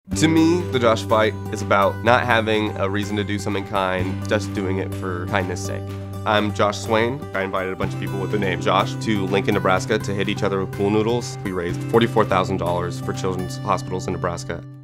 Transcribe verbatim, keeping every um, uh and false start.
To me, the Josh fight is about not having a reason to do something kind, just doing it for kindness' sake. I'm Josh Swain. I invited a bunch of people with the name Josh to Lincoln, Nebraska to hit each other with pool noodles. We raised forty-four thousand dollars for children's hospitals in Nebraska.